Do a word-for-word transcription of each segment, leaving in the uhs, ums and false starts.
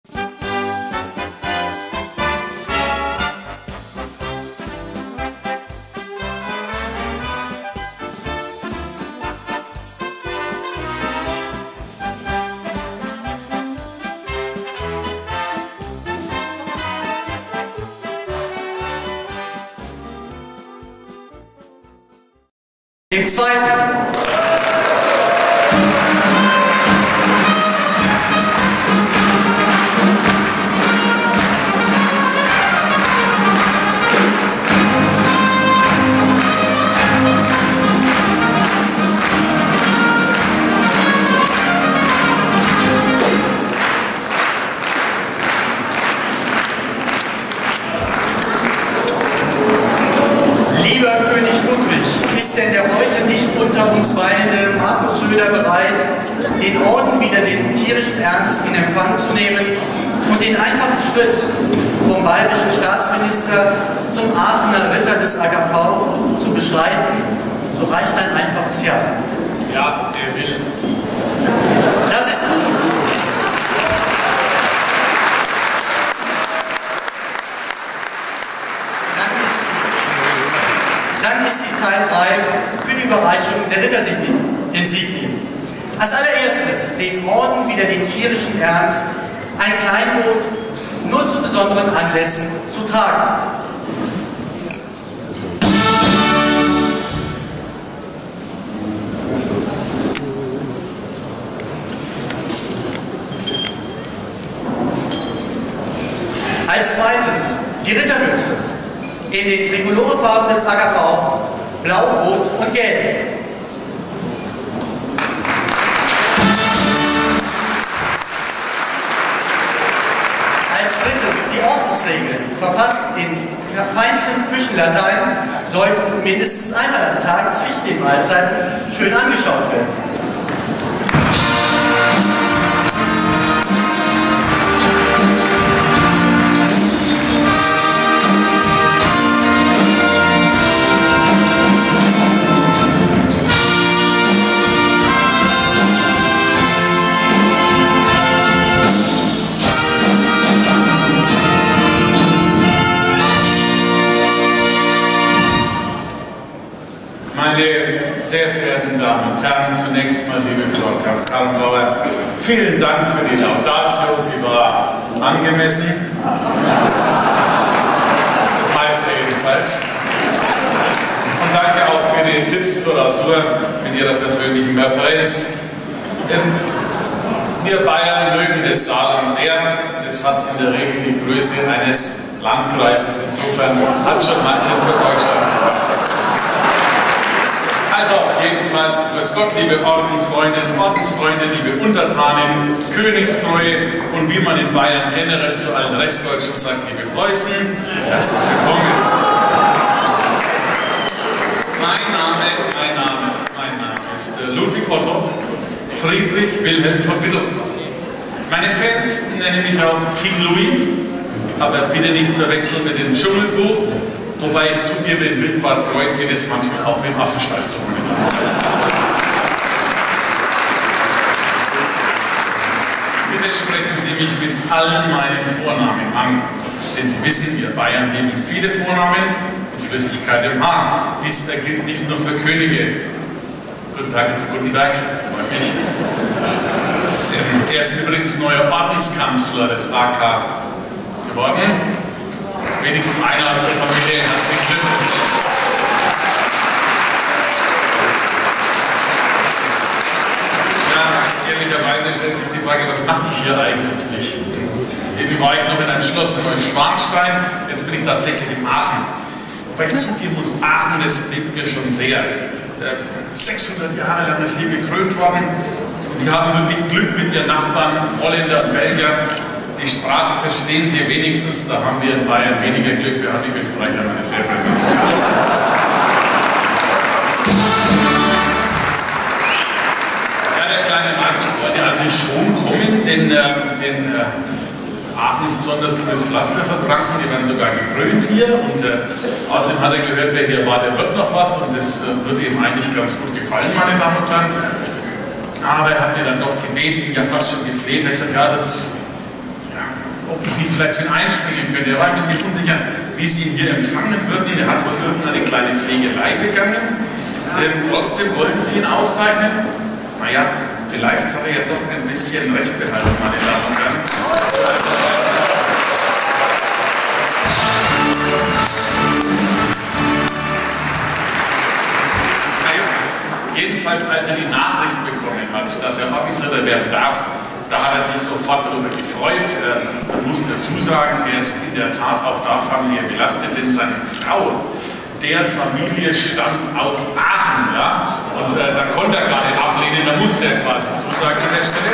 Den zweiten. Lieber König Ludwig, ist denn der heute nicht unter uns weilende Markus Söder bereit, den Orden wieder den tierischen Ernst in Empfang zu nehmen und den einfachen Schritt vom bayerischen Staatsminister zum Aachener Ritter des A K V zu beschreiten? So reicht ein einfaches Ja. Ja, er will. Das ist gut. Dann ist, dann ist die Zeit reif für die Überreichung der Rittersignien. Als allererstes den Orden wieder den tierischen Ernst, ein Kleinod nur zu besonderen Anlässen zu tragen. Als zweites die Rittermütze in den Trikolorfarben des A K V, blau, rot und gelb. Als drittes die Ordensregeln, verfasst in feinstem Küchenlatein, sollten mindestens einmal am Tag zwischen den Mahlzeiten schön angeschaut werden. Meine sehr verehrten Damen und Herren, zunächst mal liebe Frau Karrenbauer, vielen Dank für die Laudatio, sie war angemessen, das meiste jedenfalls. Und danke auch für die Tipps zur Lasur mit Ihrer persönlichen Präferenz. Wir Bayern mögen das Saarland sehr, es hat in der Regel die Größe eines Landkreises, insofern hat schon manches für Deutschland gemacht. Also auf jeden Fall, grüß Gott, liebe Ordensfreundinnen, Ordensfreunde, liebe Untertanen, Königstreue und wie man in Bayern generell zu allen Restdeutschen sagt, liebe Preußen, herzlich willkommen. Mein Name, mein Name, mein Name ist Ludwig Otto Friedrich Wilhelm von Wittelsbach. Meine Fans nennen mich auch King Louis, aber bitte nicht verwechseln mit dem Dschungelbuch. Wobei ich zugebe, in Wildbad Kreuth geht es manchmal auch wie im Affenstall zu. Bitte sprechen Sie mich mit allen meinen Vornamen an, denn Sie wissen, wir Bayern geben viele Vornamen und Flüssigkeit im Haar. Dies gilt nicht nur für Könige. Guten Tag, Herr zu Gutenberg, freut mich. Er ist übrigens neuer Ordenskanzler des A K geworden. Wenigstens einer aus der Familie, herzlichen Glückwunsch. Ja, ehrlicherweise stellt sich die Frage, was mache ich hier eigentlich? Eben war ich noch in einem Schloss in Neuschwanstein, jetzt bin ich tatsächlich in Aachen. Wobei ich zugeben muss, Aachen, das liegt mir schon sehr. sechshundert Jahre lang ist hier gekrönt worden und sie haben wirklich Glück mit ihren Nachbarn, Holländer und Belgier. Die Sprache verstehen Sie wenigstens, da haben wir in Bayern weniger Glück, wir haben die Österreicher, meine sehr verehrten. Ja, der kleine Markus wollte an sich schon kommen, denn, äh, denn äh, Aachen ist besonders gutes Pflaster für Franken, die werden sogar gekrönt hier und äh, außerdem hat er gehört, wer hier war, der wird noch was und das äh, wird ihm eigentlich ganz gut gefallen, meine Damen und Herren. Aber er hat mir dann doch gebeten, ja fast schon gefleht, er hat gesagt, ja, also, vielleicht für ihn einspringen können. Er war ein bisschen unsicher, wie sie ihn hier empfangen würden. Er hat wohl irgendeine kleine Pflegelei begangen. Ähm, trotzdem wollten sie ihn auszeichnen. Naja, vielleicht hat er ja doch ein bisschen Recht behalten, meine Damen und Herren. Jedenfalls, als er die Nachricht bekommen hat, dass er Officer werden darf, da hat er sich sofort darüber gefreut. Man muss dazu sagen, er ist in der Tat auch da familiär belastet, denn seine Frau, deren Familie stammt aus Aachen, ja? Und äh, da konnte er gar nicht ablehnen, da musste er quasi zusagen an der Stelle.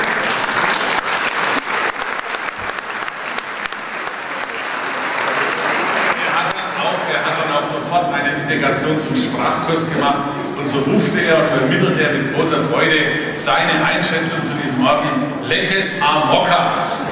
Er hat dann auch, er hat dann auch sofort eine Integration zum Sprachkurs gemacht. Und so rufte er und übermittelte er mit großer Freude seine Einschätzung zu diesem Orden: Leckes am Mokka.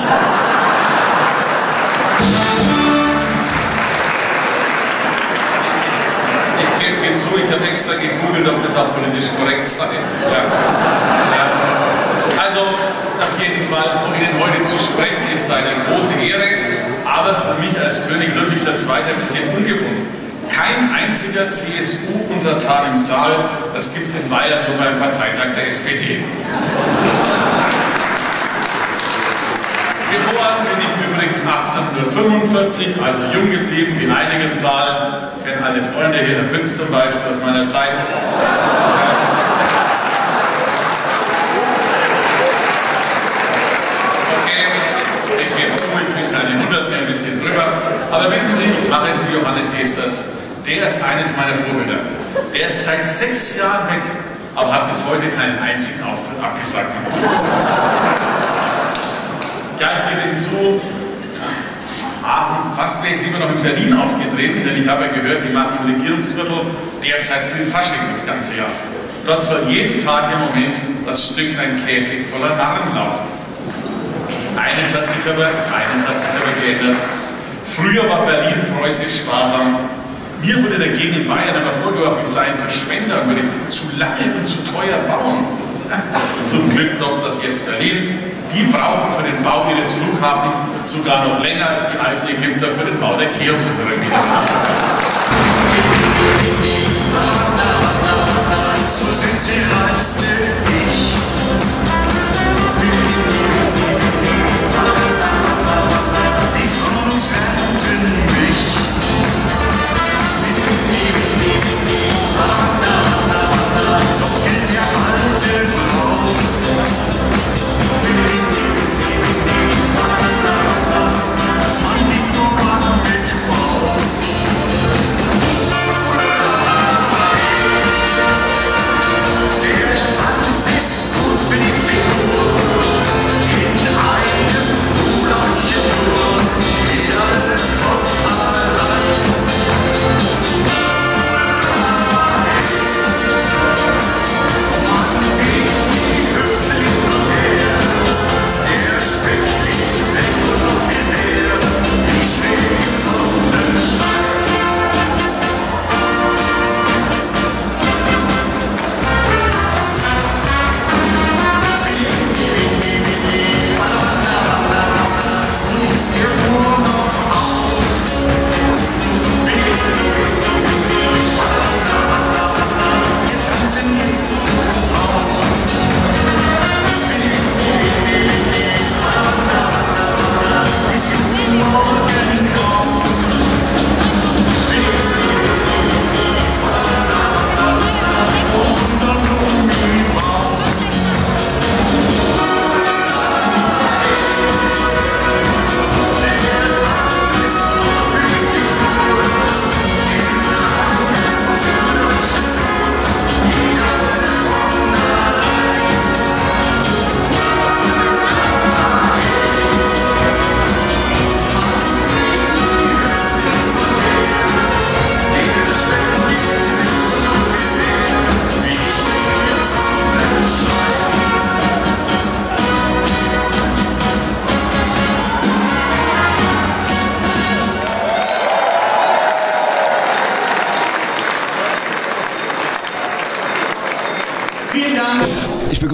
Ich gebe zu, ich habe extra gegoogelt, ob das auch politisch korrekt sei. Ja. Ja. Also, auf jeden Fall, vor Ihnen heute zu sprechen, ist eine große Ehre, aber für mich als König Ludwig der Zweite ein bisschen ungewohnt. Kein einziger C S U-Untertan im Saal, das gibt es in Bayern nur beim Parteitag der S P D. Geboren bin ich übrigens achtzehnhundertfünfundvierzig, also jung geblieben, wie einige im Saal. Ich kenne alle Freunde hier, Herr Pütz zum Beispiel aus meiner Zeit. Okay, ich gebe zu, ich bin keine hundert mehr, ein bisschen drüber. Aber wissen Sie, ich mache es wie Johannes Esters. Der ist eines meiner Vorbilder. Der ist seit sechs Jahren weg, aber hat bis heute keinen einzigen Auftritt abgesagt. Ja, ich gebe Ihnen zu, Aachen, fast wäre ich lieber noch in Berlin aufgetreten, denn ich habe ja gehört, die machen im Regierungsviertel derzeit viel Fasching das ganze Jahr. Dort soll jeden Tag im Moment das Stück ein Käfig voller Narren laufen. Eines hat sich aber, eines hat sich aber geändert. Früher war Berlin preußisch sparsam. Mir wurde dagegen in Bayern aber vorgeworfen, ich sei ein Verschwender und würde zu lange und zu teuer bauen. Und zum Glück kommt das jetzt Berlin. Die brauchen für den Bau ihres Flughafens sogar noch länger als die alten Ägypter für den Bau der Cheops-Pyramide. So sind sie reiste ich. Die Frauen schwärmten mich. Doch gilt der alte Brauch. Man liebt nur Mann mit Bauch. Der Tanz ist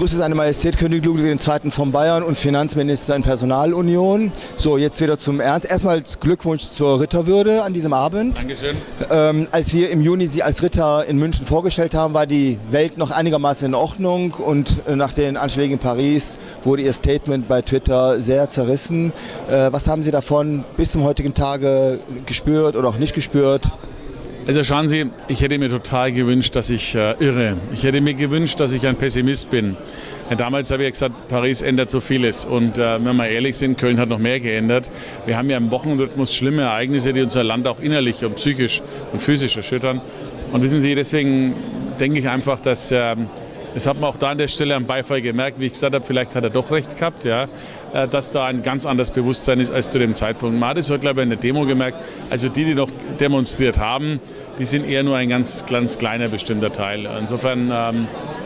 begrüße seine Majestät König Ludwig der Zweite. von Bayern und Finanzminister in Personalunion. So, jetzt wieder zum Ernst. Erstmal Glückwunsch zur Ritterwürde an diesem Abend. Dankeschön. Ähm, als wir im Juni Sie als Ritter in München vorgestellt haben, war die Welt noch einigermaßen in Ordnung und äh, nach den Anschlägen in Paris wurde Ihr Statement bei Twitter sehr zerrissen. Äh, was haben Sie davon bis zum heutigen Tage gespürt oder auch nicht gespürt? Also schauen Sie, ich hätte mir total gewünscht, dass ich äh, irre. Ich hätte mir gewünscht, dass ich ein Pessimist bin. Ja, damals habe ich gesagt, Paris ändert so vieles. Und äh, wenn wir mal ehrlich sind, Köln hat noch mehr geändert. Wir haben ja im Wochenrhythmus schlimme Ereignisse, die unser Land auch innerlich und psychisch und physisch erschüttern. Und wissen Sie, deswegen denke ich einfach, dass... Äh, Das hat man auch da an der Stelle am Beifall gemerkt, wie ich gesagt habe, vielleicht hat er doch recht gehabt, ja, dass da ein ganz anderes Bewusstsein ist als zu dem Zeitpunkt. Man hat es heute, glaube ich, in der Demo gemerkt, also die, die noch demonstriert haben, die sind eher nur ein ganz, ganz kleiner bestimmter Teil. Insofern ähm,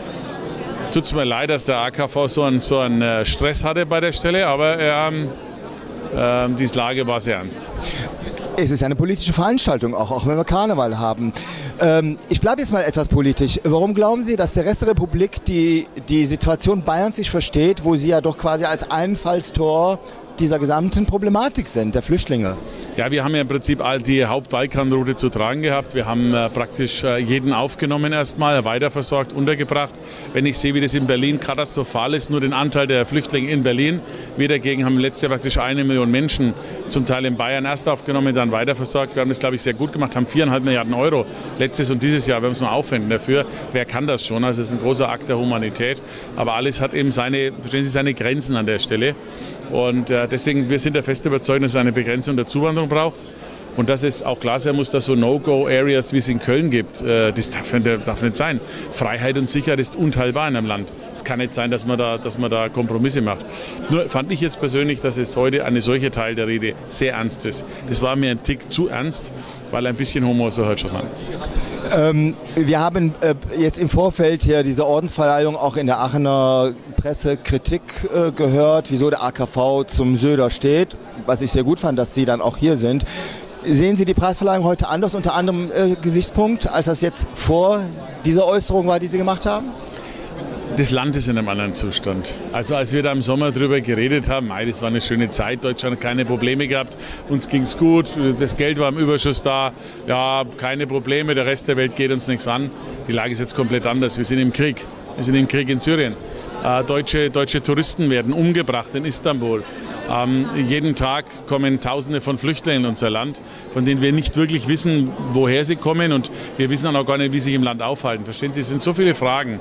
tut es mir leid, dass der A K V so einen, so einen Stress hatte bei der Stelle, aber ähm, äh, die Lage war sehr ernst. Es ist eine politische Veranstaltung, auch, auch wenn wir Karneval haben. Ähm, ich bleibe jetzt mal etwas politisch. Warum glauben Sie, dass der Rest der Republik die, die Situation Bayerns nicht versteht, wo Sie ja doch quasi als Einfallstor dieser gesamten Problematik sind, der Flüchtlinge? Ja, wir haben ja im Prinzip die Hauptbalkanroute zu tragen gehabt. Wir haben äh, praktisch äh, jeden aufgenommen erstmal, weiterversorgt, untergebracht. Wenn ich sehe, wie das in Berlin katastrophal ist, nur den Anteil der Flüchtlinge in Berlin. Wir dagegen haben letztes Jahr praktisch eine Million Menschen, zum Teil in Bayern erst aufgenommen, dann weiterversorgt. Wir haben das, glaube ich, sehr gut gemacht, haben viereinhalb Milliarden Euro letztes und dieses Jahr. Wir müssen mal aufwenden dafür. Wer kann das schon? Also es ist ein großer Akt der Humanität. Aber alles hat eben seine, verstehen Sie, seine Grenzen an der Stelle. Und äh, deswegen, wir sind der festen Überzeugung, dass es eine Begrenzung der Zuwanderung braucht. Und dass es auch klar sein muss, dass so No-Go-Areas, wie es in Köln gibt, äh, das darf, darf nicht sein. Freiheit und Sicherheit ist unteilbar in einem Land. Es kann nicht sein, dass man, da, dass man da Kompromisse macht. Nur fand ich jetzt persönlich, dass es heute eine solche Teil der Rede sehr ernst ist. Das war mir ein Tick zu ernst, weil ein bisschen Humor soll heute schon sein. Ähm, wir haben äh, jetzt im Vorfeld hier diese Ordensverleihung auch in der Aachener Presse Kritik äh, gehört, wieso der A K V zum Söder steht, was ich sehr gut fand, dass Sie dann auch hier sind. Sehen Sie die Preisverleihung heute anders, unter anderem äh, Gesichtspunkt, als das jetzt vor dieser Äußerung war, die Sie gemacht haben? Das Land ist in einem anderen Zustand. Also als wir da im Sommer drüber geredet haben, mei, das war eine schöne Zeit, Deutschland hat keine Probleme gehabt, uns ging es gut, das Geld war im Überschuss da, ja, keine Probleme, der Rest der Welt geht uns nichts an. Die Lage ist jetzt komplett anders, wir sind im Krieg, wir sind im Krieg in Syrien. Äh, deutsche, deutsche Touristen werden umgebracht in Istanbul. Ähm, jeden Tag kommen Tausende von Flüchtlingen in unser Land, von denen wir nicht wirklich wissen, woher sie kommen und wir wissen auch gar nicht, wie sie sich im Land aufhalten. Verstehen Sie, es sind so viele Fragen.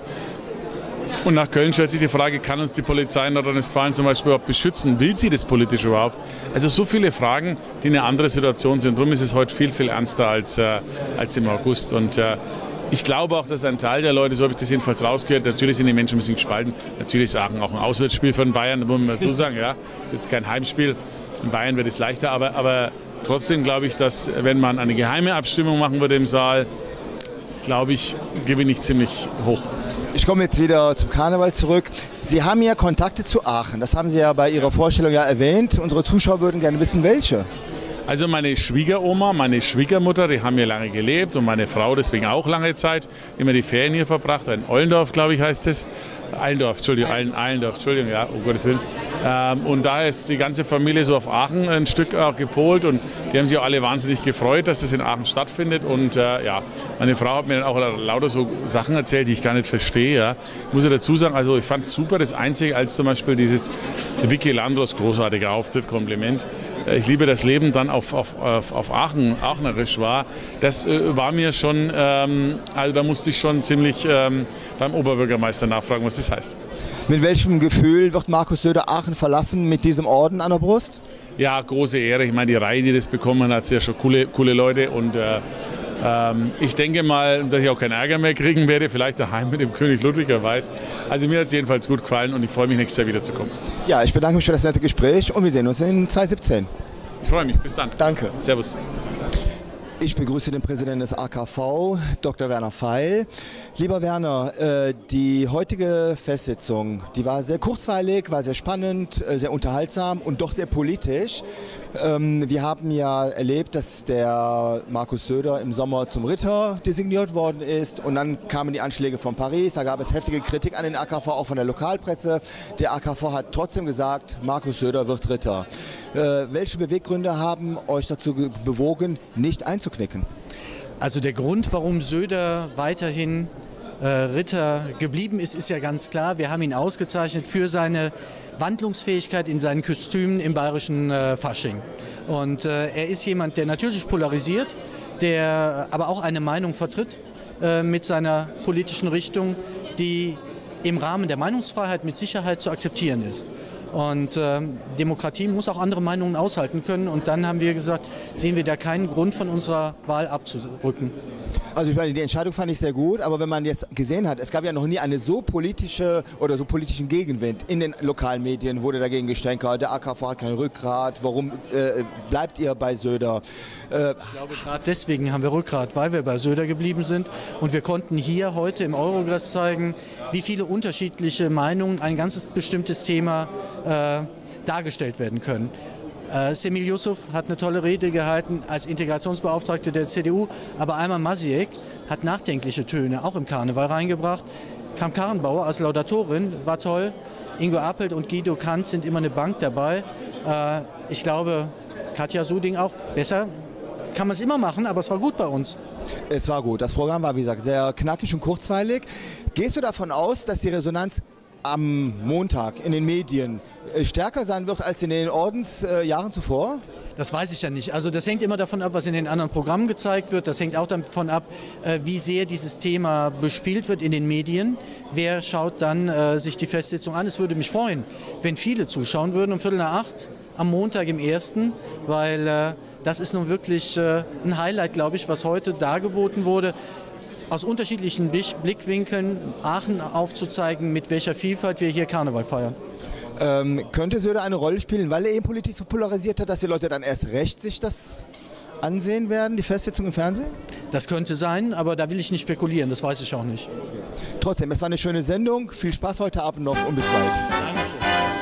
Und nach Köln stellt sich die Frage, kann uns die Polizei in Nordrhein-Westfalen zum Beispiel überhaupt beschützen? Will sie das politisch überhaupt? Also so viele Fragen, die eine andere Situation sind. Darum ist es heute viel, viel ernster als, äh, als im August. Und äh, ich glaube auch, dass ein Teil der Leute, so habe ich das jedenfalls rausgehört, natürlich sind die Menschen ein bisschen gespalten. Natürlich ist Aachen auch ein Auswärtsspiel von Bayern, da muss man dazu sagen, ja, ist jetzt kein Heimspiel. In Bayern wird es leichter, aber, aber trotzdem glaube ich, dass wenn man eine geheime Abstimmung machen würde im Saal, glaube ich, gewinne ich ziemlich hoch. Ich komme jetzt wieder zum Karneval zurück. Sie haben ja Kontakte zu Aachen, das haben Sie ja bei Ihrer Vorstellung ja erwähnt. Unsere Zuschauer würden gerne wissen, welche. Also meine Schwiegeroma, meine Schwiegermutter, die haben hier lange gelebt und meine Frau deswegen auch lange Zeit immer die Ferien hier verbracht. In Ollendorf, glaube ich, heißt es. Allendorf, Entschuldigung, Allendorf, Entschuldigung, ja, um Gottes Willen. Ähm, und daher ist die ganze Familie so auf Aachen ein Stück auch gepolt und die haben sich auch alle wahnsinnig gefreut, dass das in Aachen stattfindet. Und äh, ja, meine Frau hat mir dann auch lauter so Sachen erzählt, die ich gar nicht verstehe. Ja. Ich muss ja dazu sagen, also ich fand es super, das Einzige als zum Beispiel dieses Vicky Landros, großartiger Auftritt, Kompliment. Ich liebe das Leben dann auf, auf, auf, auf Aachen, Aachnerisch war. Das äh, war mir schon, ähm, also da musste ich schon ziemlich ähm, beim Oberbürgermeister nachfragen, was das heißt. Mit welchem Gefühl wird Markus Söder Aachen verlassen mit diesem Orden an der Brust? Ja, große Ehre. Ich meine, die Reihe, die das bekommen hat, sehr schon coole, coole Leute. Und äh, ähm, ich denke mal, dass ich auch keinen Ärger mehr kriegen werde, vielleicht daheim mit dem König Ludwig, wer weiß. Also mir hat es jedenfalls gut gefallen und ich freue mich, nächstes Jahr wiederzukommen. Ja, ich bedanke mich für das nette Gespräch und wir sehen uns in zwanzig siebzehn. Ich freue mich. Bis dann. Danke. Servus. Ich begrüße den Präsidenten des A K V, Doktor Werner Feil. Lieber Werner, äh, die heutige Festsitzung, die war sehr kurzweilig, war sehr spannend, äh, sehr unterhaltsam und doch sehr politisch. Ähm, wir haben ja erlebt, dass der Markus Söder im Sommer zum Ritter designiert worden ist und dann kamen die Anschläge von Paris, da gab es heftige Kritik an den A K V, auch von der Lokalpresse. Der A K V hat trotzdem gesagt, Markus Söder wird Ritter. Äh, welche Beweggründe haben euch dazu bewogen, nicht einzuknicken? Also der Grund, warum Söder weiterhin äh, Ritter geblieben ist, ist ja ganz klar. Wir haben ihn ausgezeichnet für seine Wandlungsfähigkeit in seinen Kostümen im bayerischen äh, Fasching. Und äh, er ist jemand, der natürlich polarisiert, der aber auch eine Meinung vertritt äh, mit seiner politischen Richtung, die im Rahmen der Meinungsfreiheit mit Sicherheit zu akzeptieren ist. Und äh, Demokratie muss auch andere Meinungen aushalten können. Und dann haben wir gesagt, sehen wir da keinen Grund von unserer Wahl abzurücken. Also ich meine, die Entscheidung fand ich sehr gut, aber wenn man jetzt gesehen hat, es gab ja noch nie eine so politische oder so politischen Gegenwind in den lokalen Medien, wurde dagegen gestänkert, der A K V hat kein Rückgrat, warum äh, bleibt ihr bei Söder? Äh, ich glaube, gerade deswegen haben wir Rückgrat, weil wir bei Söder geblieben sind und wir konnten hier heute im Eurogress zeigen, wie viele unterschiedliche Meinungen ein ganzes bestimmtes Thema äh, dargestellt werden können. Äh, Semil Yusuf hat eine tolle Rede gehalten als Integrationsbeauftragte der C D U, aber Ayman Masiek hat nachdenkliche Töne auch im Karneval reingebracht. Kramp-Karrenbauer als Laudatorin war toll. Ingo Appelt und Guido Kanz sind immer eine Bank dabei. Äh, ich glaube, Katja Suding auch. Besser kann man es immer machen, aber es war gut bei uns. Es war gut. Das Programm war, wie gesagt, sehr knackig und kurzweilig. Gehst du davon aus, dass die Resonanz am Montag in den Medien stärker sein wird als in den Ordensjahren zuvor? Das weiß ich ja nicht. Also das hängt immer davon ab, was in den anderen Programmen gezeigt wird. Das hängt auch davon ab, wie sehr dieses Thema bespielt wird in den Medien. Wer schaut dann äh, sich die Festsitzung an? Es würde mich freuen, wenn viele zuschauen würden um Viertel nach acht am Montag im ersten, weil äh, das ist nun wirklich äh, ein Highlight, glaube ich, was heute dargeboten wurde. Aus unterschiedlichen Blickwinkeln Aachen aufzuzeigen, mit welcher Vielfalt wir hier Karneval feiern. Ähm, könnte Söder eine Rolle spielen, weil er eben politisch so polarisiert hat, dass die Leute dann erst recht sich das ansehen werden, die Festsitzung im Fernsehen? Das könnte sein, aber da will ich nicht spekulieren, das weiß ich auch nicht. Okay. Trotzdem, es war eine schöne Sendung, viel Spaß heute Abend noch und bis bald. Dankeschön.